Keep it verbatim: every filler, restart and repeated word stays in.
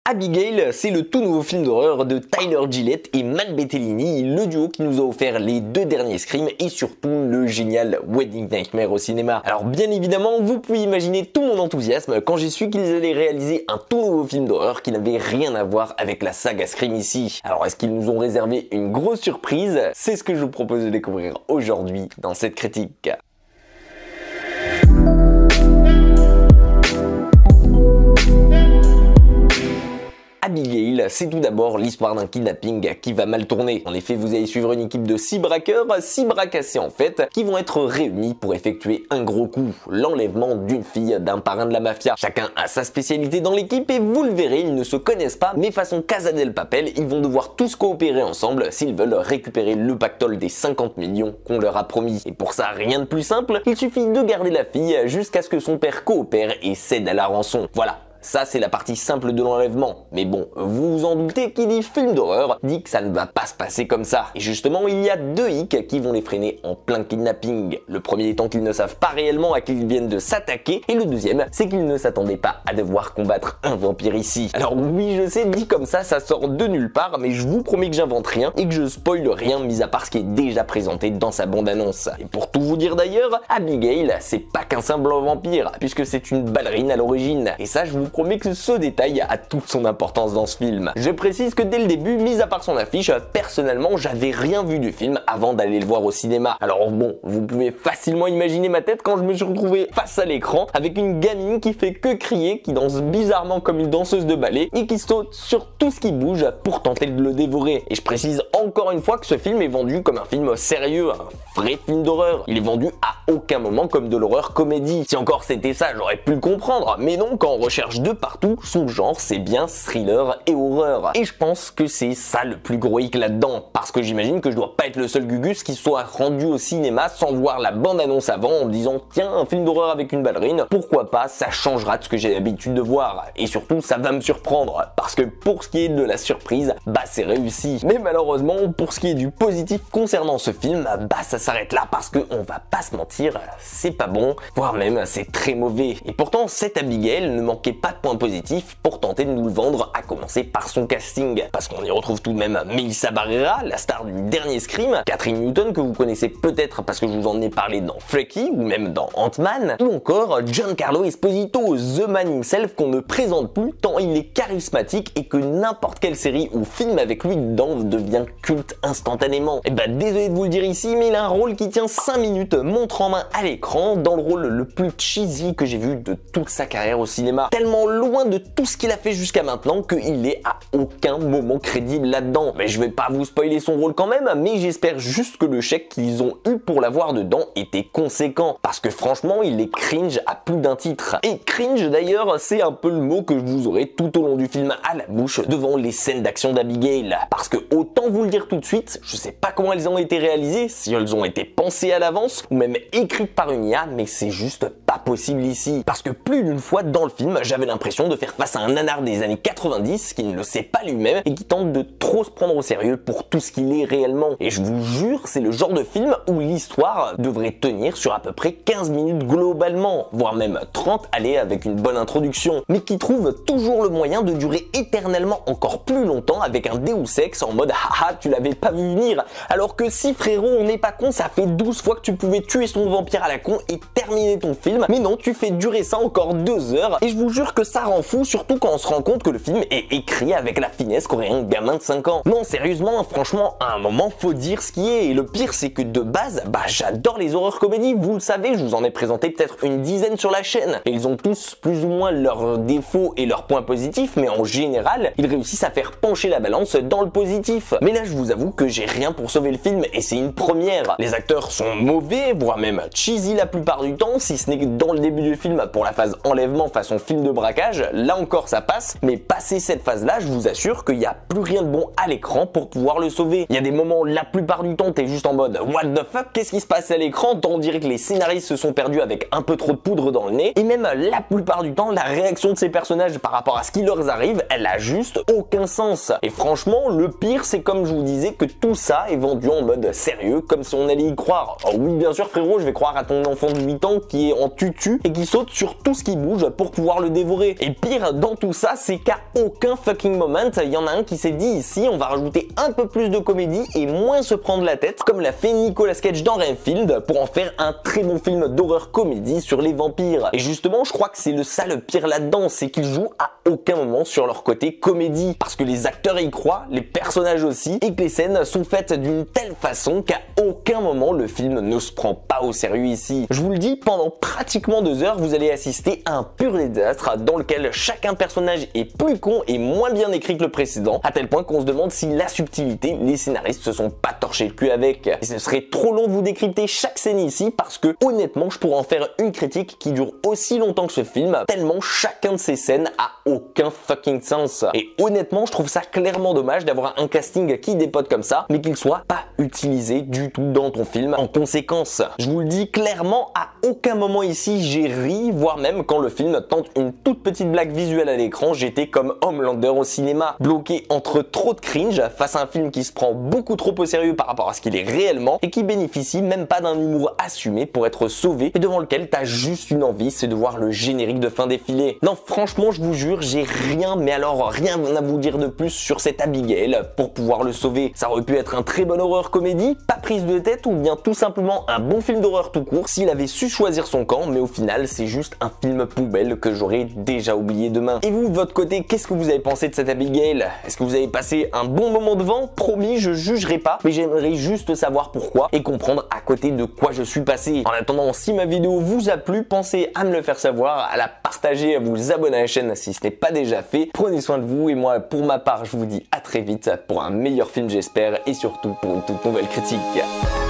Abigail, c'est le tout nouveau film d'horreur de Tyler Gillett et Matt Bettinelli, le duo qui nous a offert les deux derniers Scream et surtout le génial Wedding Nightmare au cinéma. Alors bien évidemment, vous pouvez imaginer tout mon enthousiasme quand j'ai su qu'ils allaient réaliser un tout nouveau film d'horreur qui n'avait rien à voir avec la saga Scream ici. Alors est-ce qu'ils nous ont réservé une grosse surprise? C'est ce que je vous propose de découvrir aujourd'hui dans cette critique. Abigail, c'est tout d'abord l'histoire d'un kidnapping qui va mal tourner. En effet, vous allez suivre une équipe de six braqueurs, six bras cassés en fait, qui vont être réunis pour effectuer un gros coup, l'enlèvement d'une fille d'un parrain de la mafia. Chacun a sa spécialité dans l'équipe et vous le verrez, ils ne se connaissent pas, mais façon Casa del Papel, ils vont devoir tous coopérer ensemble s'ils veulent récupérer le pactole des cinquante millions qu'on leur a promis. Et pour ça, rien de plus simple, il suffit de garder la fille jusqu'à ce que son père coopère et cède à la rançon. Voilà. Ça, c'est la partie simple de l'enlèvement. Mais bon, vous vous en doutez, qui dit film d'horreur dit que ça ne va pas se passer comme ça. Et justement, il y a deux hicks qui vont les freiner en plein kidnapping. Le premier étant qu'ils ne savent pas réellement à qui ils viennent de s'attaquer. Et le deuxième, c'est qu'ils ne s'attendaient pas à devoir combattre un vampire ici. Alors oui, je sais, dit comme ça, ça sort de nulle part, mais je vous promets que j'invente rien et que je spoil rien, mis à part ce qui est déjà présenté dans sa bande-annonce. Et pour tout vous dire d'ailleurs, Abigail, c'est pas qu'un simple vampire, puisque c'est une ballerine à l'origine. Et ça, je vous promets que ce détail a toute son importance dans ce film. Je précise que dès le début, mis à part son affiche, personnellement, j'avais rien vu du film avant d'aller le voir au cinéma. Alors bon, vous pouvez facilement imaginer ma tête quand je me suis retrouvé face à l'écran avec une gamine qui fait que crier, qui danse bizarrement comme une danseuse de ballet et qui saute sur tout ce qui bouge pour tenter de le dévorer. Et je précise encore une fois que ce film est vendu comme un film sérieux, un vrai film d'horreur. Il est vendu à aucun moment comme de l'horreur comédie. Si encore c'était ça, j'aurais pu le comprendre, mais non, quand on recherche de partout, son genre c'est bien thriller et horreur. Et je pense que c'est ça le plus gros hic là-dedans, parce que j'imagine que je dois pas être le seul Gugus qui soit rendu au cinéma sans voir la bande-annonce avant en me disant tiens, un film d'horreur avec une ballerine, pourquoi pas, ça changera de ce que j'ai l'habitude de voir. Et surtout, ça va me surprendre, parce que pour ce qui est de la surprise, bah c'est réussi. Mais malheureusement, pour ce qui est du positif concernant ce film, bah ça s'arrête là, parce que on va pas se mentir, c'est pas bon, voire même c'est très mauvais. Et pourtant, cette Abigail ne manquait pas de points positifs pour tenter de nous le vendre, à commencer par son casting. Parce qu'on y retrouve tout de même Melissa Barrera, la star du dernier Scream, Catherine Newton que vous connaissez peut-être parce que je vous en ai parlé dans Freaky ou même dans Ant-Man, ou encore Giancarlo Esposito, The Man himself qu'on ne présente plus tant il est charismatique et que n'importe quelle série ou film avec lui dedans devient culte instantanément. Et bah désolé de vous le dire ici, mais il a un rôle qui tient cinq minutes, montre en main à l'écran, dans le rôle le plus cheesy que j'ai vu de toute sa carrière au cinéma. Tellement loin de tout ce qu'il a fait jusqu'à maintenant qu'il est à aucun moment crédible là-dedans. Mais je vais pas vous spoiler son rôle quand même, mais j'espère juste que le chèque qu'ils ont eu pour l'avoir dedans était conséquent, parce que franchement il est cringe à plus d'un titre. Et cringe d'ailleurs, c'est un peu le mot que vous aurez tout au long du film à la bouche devant les scènes d'action d'Abigail, parce que autant vous le dire tout de suite, je sais pas comment elles ont été réalisées, si elles ont été pensées à l'avance ou même écrites par une I A, mais c'est juste pas possible ici, parce que plus d'une fois dans le film j'avais l'impression de faire face à un nanar des années quatre-vingt-dix qui ne le sait pas lui-même et qui tente de trop se prendre au sérieux pour tout ce qu'il est réellement. Et je vous jure, c'est le genre de film où l'histoire devrait tenir sur à peu près quinze minutes globalement, voire même trente, allez, avec une bonne introduction, mais qui trouve toujours le moyen de durer éternellement encore plus longtemps avec un Deus Ex en mode haha, tu l'avais pas vu venir, alors que si frérot on n'est pas con, ça fait douze fois que tu pouvais tuer son vampire à la con et terminer ton film, mais non, tu fais durer ça encore deux heures et je vous jure que ça rend fou, surtout quand on se rend compte que le film est écrit avec la finesse qu'aurait un gamin de cinq ans. Non, sérieusement, franchement, à un moment, faut dire ce qui est. Et le pire, c'est que de base, bah j'adore les horreurs comédies, vous le savez, je vous en ai présenté peut-être une dizaine sur la chaîne. Et ils ont tous plus ou moins leurs défauts et leurs points positifs, mais en général, ils réussissent à faire pencher la balance dans le positif. Mais là, je vous avoue que j'ai rien pour sauver le film, et c'est une première. Les acteurs sont mauvais, voire même cheesy la plupart du temps, si ce n'est que dans le début du film, pour la phase enlèvement façon film de braquage, là encore ça passe, mais passé cette phase là, je vous assure qu'il n'y a plus rien de bon à l'écran pour pouvoir le sauver. Il y a des moments, la plupart du temps, t'es juste en mode what the fuck, qu'est-ce qui se passe à l'écran? On dirait que les scénaristes se sont perdus avec un peu trop de poudre dans le nez, et même la plupart du temps, la réaction de ces personnages par rapport à ce qui leur arrive, elle a juste aucun sens. Et franchement, le pire, c'est comme je vous disais que tout ça est vendu en mode sérieux, comme si on allait y croire. Oh oui, bien sûr frérot, je vais croire à ton enfant de huit ans qui est en tutu et qui saute sur tout ce qui bouge pour pouvoir le dévorer. adoré. Et pire dans tout ça, c'est qu'à aucun fucking moment, il y en a un qui s'est dit ici, on va rajouter un peu plus de comédie et moins se prendre la tête, comme l'a fait Nicolas Cage dans Renfield, pour en faire un très bon film d'horreur comédie sur les vampires. Et justement, je crois que c'est le ça le pire là-dedans, c'est qu'ils jouent à aucun moment sur leur côté comédie, parce que les acteurs y croient, les personnages aussi, et que les scènes sont faites d'une telle façon qu'à aucun moment le film ne se prend pas au sérieux ici. Je vous le dis, pendant pratiquement deux heures, vous allez assister à un pur désastre dans lequel chacun personnage est plus con et moins bien écrit que le précédent, à tel point qu'on se demande si la subtilité, les scénaristes se sont pas torchés le cul avec. Et ce serait trop long de vous décrypter chaque scène ici, parce que honnêtement, je pourrais en faire une critique qui dure aussi longtemps que ce film, tellement chacun de ces scènes a aucun fucking sens. Et honnêtement, je trouve ça clairement dommage d'avoir un casting qui dépote comme ça, mais qu'il soit pas utilisé du tout dans ton film en conséquence. Je vous le dis clairement, à aucun moment ici j'ai ri, voire même quand le film tente une toute petite blague visuelle à l'écran, j'étais comme Homelander au cinéma, bloqué entre trop de cringe face à un film qui se prend beaucoup trop au sérieux par rapport à ce qu'il est réellement et qui bénéficie même pas d'un humour assumé pour être sauvé et devant lequel t'as juste une envie, c'est de voir le générique de fin défiler. Non, franchement, je vous jure, j'ai rien, mais alors rien à vous dire de plus sur cet Abigail pour pouvoir le sauver. Ça aurait pu être un très bon horreur comédie, pas prise de tête, ou bien tout simplement un bon film d'horreur tout court s'il avait su choisir son camp, mais au final c'est juste un film poubelle que j'aurais déjà oublié demain. Et vous, de votre côté, qu'est-ce que vous avez pensé de cette Abigail? Est-ce que vous avez passé un bon moment devant? Promis, je jugerai pas, mais j'aimerais juste savoir pourquoi et comprendre à côté de quoi je suis passé. En attendant, si ma vidéo vous a plu, pensez à me le faire savoir, à la partager, à vous abonner à la chaîne si ce n'est pas déjà fait. Prenez soin de vous et moi, pour ma part, je vous dis à très vite pour un meilleur film j'espère et surtout pour une toute nouvelle critique.